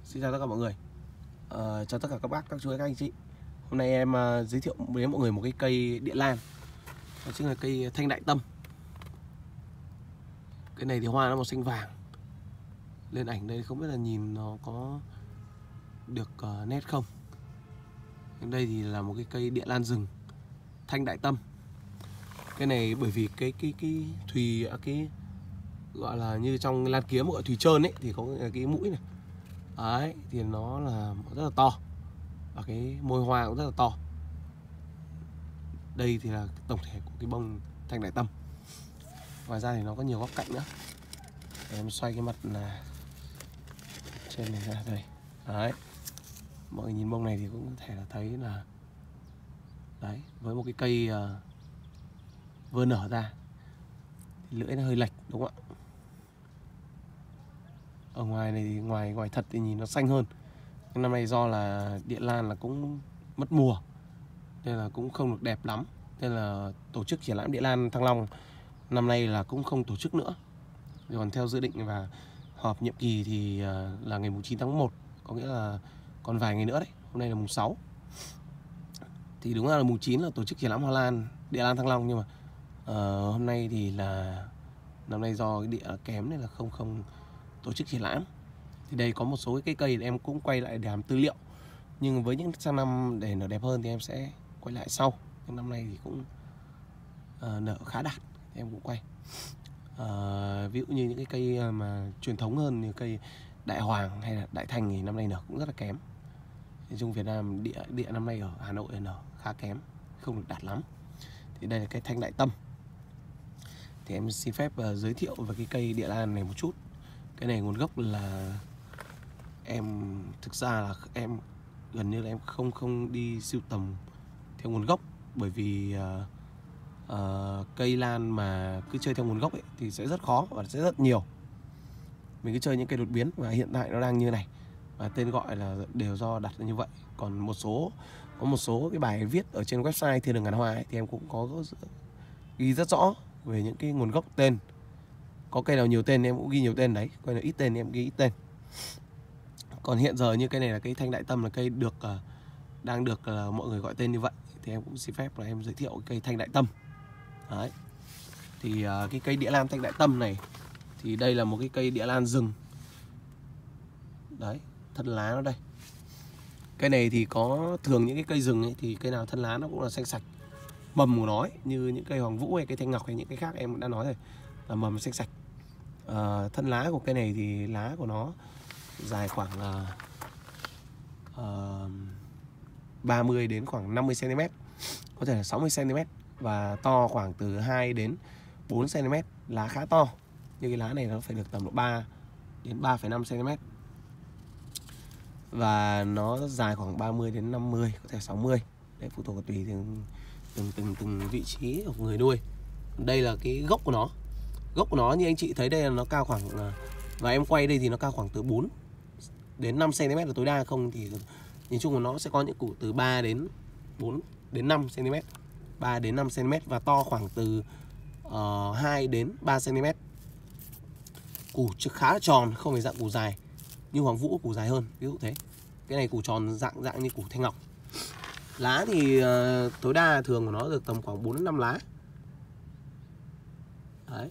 Xin chào tất cả mọi người. Chào tất cả các bác, các chú, các anh chị. Hôm nay em giới thiệu với mọi người một cái cây địa lan, đó chính là cây thanh đại tâm. Cái này thì hoa nó màu xanh vàng. Lên ảnh đây không biết là nhìn nó có được nét không. Bên đây thì là một cái cây địa lan rừng thanh đại tâm. Cái này bởi vì cái thùy cái gọi là như trong lan kiếm gọi thùy trơn ấy thì có cái mũi này. Đấy, thì nó là rất là to và cái môi hoa cũng rất là to. Đây thì là tổng thể của cái bông thanh đại tâm. Ngoài ra thì nó có nhiều góc cạnh nữa. Để em xoay cái mặt là trên này ra đây. Đấy, mọi người nhìn bông này thì cũng có thể là thấy là đấy, với một cái cây vừa nở ra thì lưỡi nó hơi lệch, đúng không ạ? Ở ngoài này thì ngoài thật thì nhìn nó xanh hơn. Nhưng năm nay do là địa lan là cũng mất mùa nên là cũng không được đẹp lắm. Nên là tổ chức triển lãm địa lan Thăng Long năm nay là cũng không tổ chức nữa. Còn theo dự định và họp nhiệm kỳ thì là ngày 9 tháng 1, có nghĩa là còn vài ngày nữa đấy. Hôm nay là mùng 6. Thì đúng là mùng 9 là tổ chức triển lãm hoa lan địa lan Thăng Long, nhưng mà hôm nay thì là năm nay do cái địa kém nên là không tổ chức triển lãm. Thì đây có một số cái cây em cũng quay lại để làm tư liệu, nhưng với những sang năm để nở đẹp hơn thì em sẽ quay lại sau. Nhưng năm nay thì cũng nở khá đạt thì em cũng quay. Ví dụ như những cái cây mà truyền thống hơn như cây đại hoàng hay là đại thành thì năm nay nở cũng rất là kém. Nói chung Việt Nam địa năm nay ở Hà Nội nở khá kém, không được đạt lắm. Thì đây là cái thanh đại tâm. Thì em xin phép giới thiệu về cái cây địa lan này một chút. Cái này nguồn gốc là em thực ra là em gần như là em không đi sưu tầm theo nguồn gốc, bởi vì cây lan mà cứ chơi theo nguồn gốc ấy thì sẽ rất khó và sẽ rất nhiều. Mình cứ chơi những cây đột biến và hiện tại nó đang như này và tên gọi là đều do đặt như vậy. Còn có một số cái bài viết ở trên website Thiên Đường Ngàn Hoa ấy, thì em cũng có ghi rất rõ về những cái nguồn gốc tên. Có cây nào nhiều tên em cũng ghi nhiều tên đấy, cây nào ít tên em ghi ít tên. Còn hiện giờ như cây này là cây thanh đại tâm, là cây đang được mọi người gọi tên như vậy, thì em cũng xin phép là em giới thiệu cây thanh đại tâm. Đấy. Thì cái cây địa lan thanh đại tâm này thì đây là một cái cây địa lan rừng. Đấy, thân lá nó đây. Cây này thì có thường những cái cây rừng ấy, thì cây nào thân lá nó cũng là xanh sạch. Mầm của nó ấy, như những cây hoàng vũ hay cây thanh ngọc hay những cái khác em cũng đã nói rồi, là mầm xanh sạch. Thân lá của cây này thì lá của nó dài khoảng 30 đến khoảng 50 cm, có thể là 60 cm, và to khoảng từ 2 đến 4 cm, lá khá to. Như cái lá này nó phải được tầm độ 3 đến 3,5 cm. Và nó dài khoảng 30 đến 50, có thể 60. Đấy, phụ thuộc vào tùy từng vị trí của người nuôi. Đây là cái gốc của nó. Gốc của nó như anh chị thấy đây là nó cao khoảng, và em quay đây thì nó cao khoảng từ 4 đến 5 cm là tối đa, không thì nhìn chung là nó sẽ có những củ từ 3 đến 4 đến 5 cm, 3 đến 5 cm, và to khoảng từ 2 đến 3 cm. Củ khá là tròn, không phải dạng củ dài như hoàng vũ, củ dài hơn, ví dụ thế. Cái này củ tròn dạng như củ thanh ngọc. Lá thì tối đa thường của nó được tầm khoảng 4 đến 5 lá. Đấy.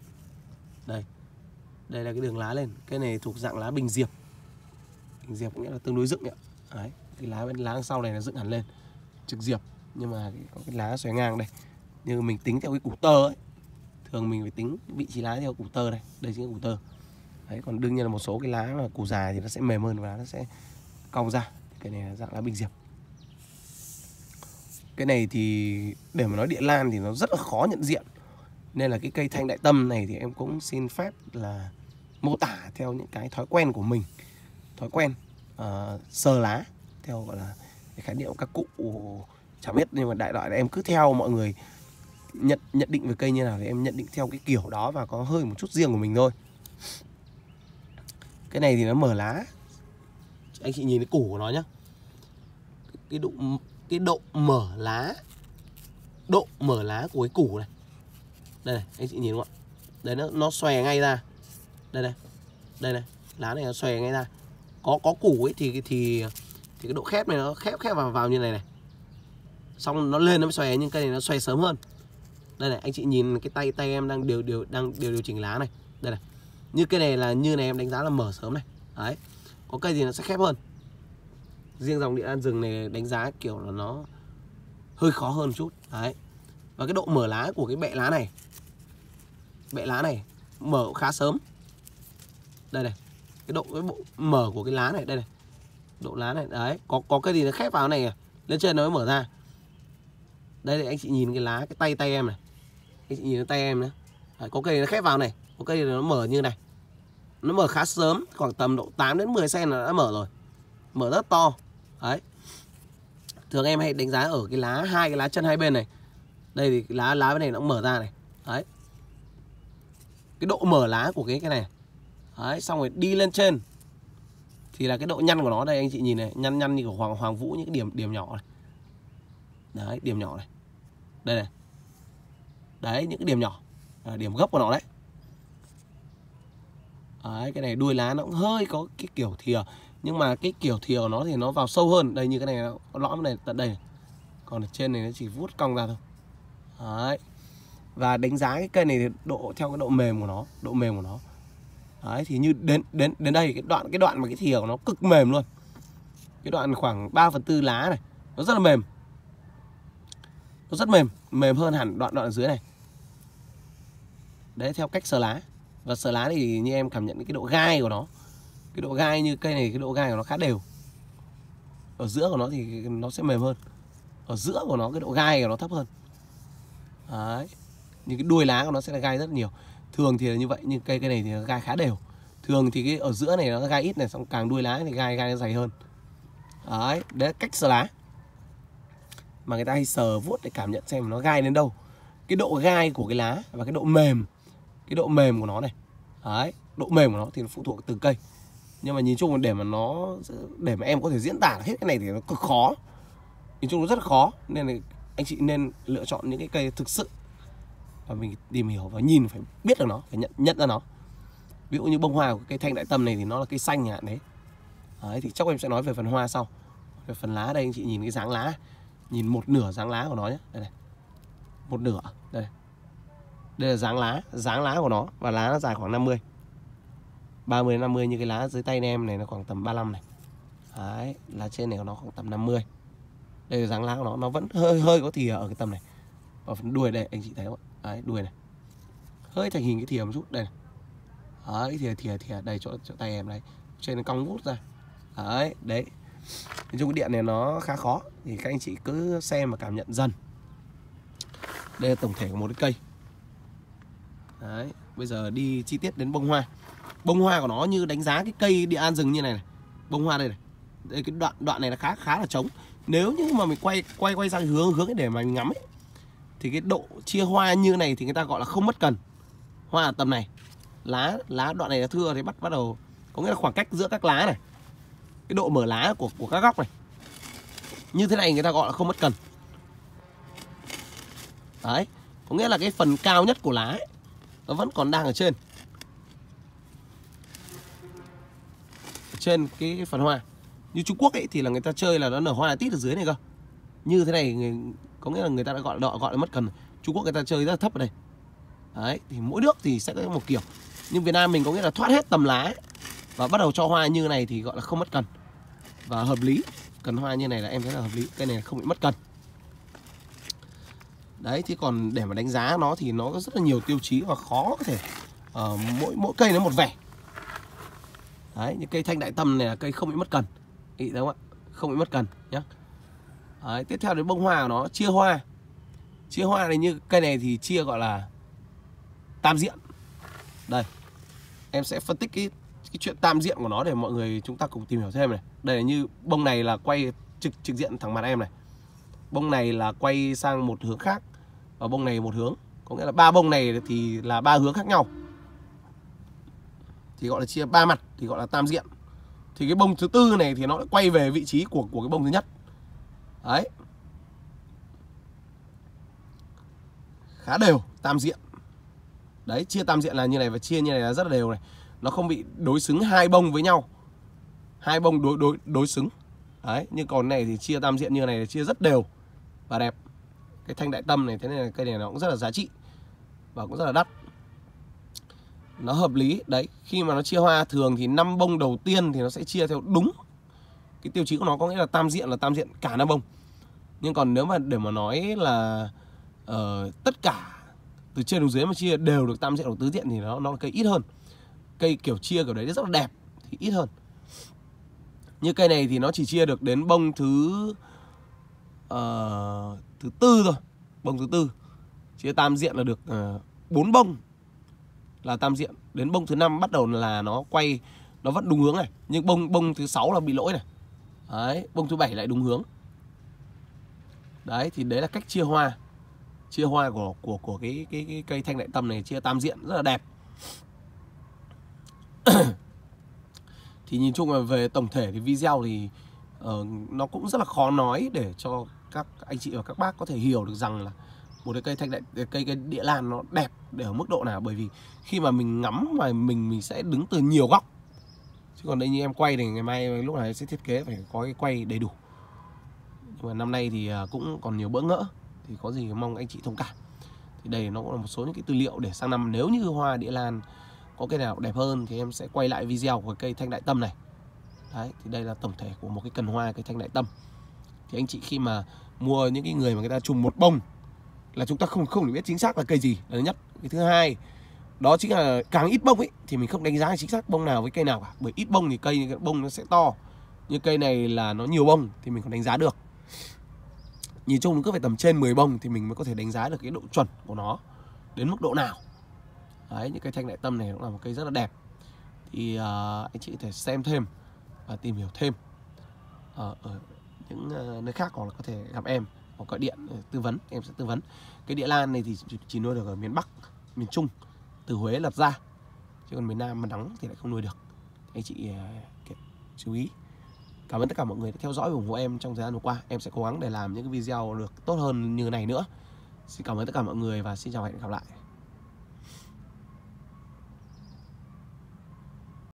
Đây là cái đường lá lên. Cái này thuộc dạng lá bình diệp. Bình diệp cũng nghĩa là tương đối dựng ạ. Đấy, cái lá đằng sau này là dựng hẳn lên, trực diệp, nhưng mà có cái lá xòe ngang đây. Như mình tính theo cái củ tơ ấy, thường mình phải tính vị trí lá theo củ tơ này. Đây chính là củ tơ. Đấy, còn đương nhiên là một số cái lá mà củ dài thì nó sẽ mềm hơn và nó sẽ cong ra. Cái này là dạng lá bình diệp. Cái này thì để mà nói địa lan thì nó rất là khó nhận diện, nên là cái cây thanh đại tâm này thì em cũng xin phép là mô tả theo những cái thói quen của mình. Thói quen sờ lá theo gọi là cái khái niệm các cụ chẳng biết, nhưng mà đại loại là em cứ theo mọi người nhận định về cây như nào thì em nhận định theo cái kiểu đó, và có hơi một chút riêng của mình thôi. Cái này thì nó mở lá, anh chị nhìn cái củ của nó nhá, cái độ mở lá của cái củ này, đây này, anh chị nhìn không ạ? Đấy, nó xòe ngay ra, đây này, lá này nó xòe ngay ra. có củ ấy thì cái độ khép này nó khép vào như này này, xong nó lên nó mới xòe, nhưng cây này nó xòe sớm hơn. Đây này, anh chị nhìn cái tay em đang điều chỉnh lá này. Đây này, như cây này là như này em đánh giá là mở sớm này. Đấy, có cây thì nó sẽ khép hơn. Riêng dòng địa lan rừng này đánh giá kiểu là nó hơi khó hơn một chút. Đấy, và cái độ mở lá của cái bẹ lá này mở khá sớm. Đây này, cái bộ mở của cái lá này, đây này, độ lá này. Đấy, có cây thì nó khép vào này, lên trên nó mới mở ra. Đây này, anh chị nhìn cái lá, cái tay em này, anh chị nhìn cái tay em nữa. Đấy, có cây nó khép vào này, có cây thì nó mở như này, nó mở khá sớm, khoảng tầm độ 8 đến 10 cm là đã mở rồi, mở rất to. Đấy, thường em hay đánh giá ở cái lá, hai cái lá chân hai bên này. Đây thì cái lá bên này nó cũng mở ra này. Đấy, cái độ mở lá của cái này. Đấy, xong rồi đi lên trên thì là cái độ nhăn của nó. Đây anh chị nhìn này, nhăn như của Hoàng Vũ, những cái điểm nhỏ này. Đấy, điểm nhỏ này. Đây này. Đấy, những cái điểm nhỏ, điểm gốc của nó đấy. Đấy, cái này đuôi lá nó cũng hơi có cái kiểu thìa, nhưng mà cái kiểu thìa của nó thì nó vào sâu hơn. Đây, như cái này nó lõm này tận đây này. Còn ở trên này nó chỉ vuốt cong ra thôi. Đấy. Và đánh giá cái cây này thì theo cái độ mềm của nó. Đấy, thì như đến đây cái đoạn mà cái thìa của nó cực mềm luôn. Cái đoạn khoảng 3/4 lá này, nó rất là mềm. Nó rất mềm hơn hẳn đoạn ở dưới này. Đấy, theo cách sờ lá. Và sờ lá thì như em cảm nhận cái độ gai của nó. Cái độ gai như cây này, cái độ gai của nó khá đều. Ở giữa của nó thì nó sẽ mềm hơn. Ở giữa của nó cái độ gai của nó thấp hơn. Đấy, như cái đuôi lá của nó sẽ là gai rất nhiều. Thường thì là như vậy, nhưng cây này thì nó gai khá đều. Thường thì cái ở giữa này nó gai ít này, xong càng đuôi lá thì gai nó dày hơn. Đấy, đấy là cách sờ lá. Mà người ta hay sờ vuốt để cảm nhận xem nó gai đến đâu. Cái độ gai của cái lá và cái độ mềm của nó này. Đấy, độ mềm của nó thì nó phụ thuộc từng cây. Nhưng mà nhìn chung để mà em có thể diễn tả hết cái này thì nó cực khó. Nhìn chung nó rất là khó, nên là anh chị nên lựa chọn những cái cây thực sự và mình tìm hiểu và nhìn phải biết được nó, phải nhận ra nó. Ví dụ như bông hoa của cây thanh đại tâm này thì nó là cây xanh nhạn đấy. Đấy, thì chắc em sẽ nói về phần hoa sau. Về phần lá đây anh chị nhìn cái dáng lá, nhìn một nửa dáng lá của nó nhé. Đây này, một nửa đây này. Đây là dáng lá của nó, và lá nó dài khoảng 30 đến 50, như cái lá dưới tay anh em này nó khoảng tầm 35 này. Đấy, lá trên này của nó khoảng tầm 50. Đây là dáng lá của nó vẫn hơi có thìa ở cái tầm này. Ở phần đuôi đây anh chị thấy không ạ? Đấy, đuôi này hơi thành hình cái thìa một chút đây này. Đấy, thìa đây chỗ tay em đấy, trên nó cong vút ra. Đấy. Nói chung cái điện này nó khá khó, thì các anh chị cứ xem và cảm nhận dần. Đây là tổng thể của một cái cây. Đấy, bây giờ đi chi tiết đến bông hoa. Bông hoa của nó như đánh giá cái cây địa an rừng như này này. Bông hoa đây này. Đây, cái đoạn này là khá là trống. Nếu như mà mình quay sang hướng để mà mình ngắm ấy, thì cái độ chia hoa như này thì người ta gọi là không mất cần. Hoa ở tầm này, lá đoạn này là thưa thì bắt đầu, có nghĩa là khoảng cách giữa các lá này, cái độ mở lá của các góc này như thế này người ta gọi là không mất cần. Đấy, có nghĩa là cái phần cao nhất của lá ấy, nó vẫn còn đang ở trên cái phần hoa. Như Trung Quốc ấy thì là người ta chơi là nó nở hoa tít ở dưới này cơ. Như thế này có nghĩa là người ta đã gọi là mất cần. Trung Quốc người ta chơi rất là thấp ở đây. Đấy, thì mỗi nước thì sẽ có một kiểu. Nhưng Việt Nam mình có nghĩa là thoát hết tầm lá ấy, và bắt đầu cho hoa như này thì gọi là không mất cần. Và hợp lý. Cần hoa như này là em thấy là hợp lý. Cây này không bị mất cần. Đấy, thì còn để mà đánh giá nó thì nó có rất là nhiều tiêu chí và khó có thể mỗi cây nó một vẻ. Đấy, như cây thanh đại tâm này là cây không bị mất cần. Ý thấy không ạ? Không bị mất cần nhé. Đấy, tiếp theo đến bông hoa của nó, chia hoa. Chia hoa này, như cây này thì chia gọi là tam diện. Đây, em sẽ phân tích cái chuyện tam diện của nó để mọi người chúng ta cùng tìm hiểu thêm này. Đây là như bông này là quay trực diện thẳng mặt em này. Bông này là quay sang một hướng khác, và bông này một hướng. Có nghĩa là ba bông này thì là ba hướng khác nhau, thì gọi là chia ba mặt, thì gọi là tam diện. Thì cái bông thứ tư này thì nó lại quay về vị trí của cái bông thứ nhất. Đấy, khá đều, tam diện. Đấy, chia tam diện là như này, và chia như này là rất là đều này. Nó không bị đối xứng hai bông với nhau. hai bông đối xứng. Đấy, nhưng còn này thì chia tam diện như này là chia rất đều và đẹp. Cái thanh đại tâm này, thế này cây này nó cũng rất là giá trị và cũng rất là đắt. Nó hợp lý. Đấy, khi mà nó chia hoa thường thì 5 bông đầu tiên thì nó sẽ chia theo đúng cái tiêu chí của nó, có nghĩa là tam diện cả 5 bông. Nhưng còn nếu mà để mà nói là tất cả từ trên xuống dưới mà chia đều được tam diện hoặc tứ diện thì nó là cây ít hơn. Cây kiểu chia kiểu đấy rất là đẹp thì ít hơn. Như cây này thì nó chỉ chia được đến bông thứ tư thôi. Bông thứ tư. Chia tam diện là được 4 bông là tam diện. Đến bông thứ 5 bắt đầu là nó quay, nó vẫn đúng hướng này. Nhưng bông thứ 6 là bị lỗi này. Đấy, bông thứ 7 lại đúng hướng. Đấy, thì đấy là cách chia hoa. Chia hoa của cái cây thanh đại tâm này, chia tam diện rất là đẹp. Thì nhìn chung là về tổng thể thì video thì nó cũng rất là khó nói để cho các anh chị và các bác có thể hiểu được rằng là một cái cây địa lan nó đẹp để ở mức độ nào. Bởi vì khi mà mình ngắm mà mình sẽ đứng từ nhiều góc. Chứ còn đây như em quay thì ngày mai lúc này sẽ thiết kế phải có cái quay đầy đủ. Nhưng mà năm nay thì cũng còn nhiều bỡ ngỡ, thì có gì mong anh chị thông cảm. Thì đây nó cũng là một số những cái tư liệu để sang năm nếu như hoa địa lan có cái nào đẹp hơn thì em sẽ quay lại video của cây thanh đại tâm này. Đấy, thì đây là tổng thể của một cái cần hoa cây thanh đại tâm. Thì anh chị khi mà mua những cái người mà người ta trùm một bông là chúng ta không được biết chính xác là cây gì là thứ nhất. Cái thứ hai đó chính là càng ít bông ấy thì mình không đánh giá chính xác bông nào với cây nào cả. Bởi ít bông thì cây bông nó sẽ to. Như cây này là nó nhiều bông thì mình còn đánh giá được. Nhìn chung nó cứ phải tầm trên 10 bông thì mình mới có thể đánh giá được cái độ chuẩn của nó đến mức độ nào. Đấy, những cây thanh đại tâm này cũng là một cây rất là đẹp. Thì anh chị có thể xem thêm và tìm hiểu thêm ở những nơi khác, hoặc là có thể gặp em hoặc gọi điện tư vấn, em sẽ tư vấn. Cái địa lan này thì chỉ nuôi được ở miền Bắc, miền Trung, từ Huế lật ra. Chứ còn miền Nam mà nắng thì lại không nuôi được. Anh chị chú ý. Cảm ơn tất cả mọi người đã theo dõi và ủng hộ em trong thời gian vừa qua. Em sẽ cố gắng để làm những cái video được tốt hơn như này nữa. Xin cảm ơn tất cả mọi người và xin chào và hẹn gặp lại.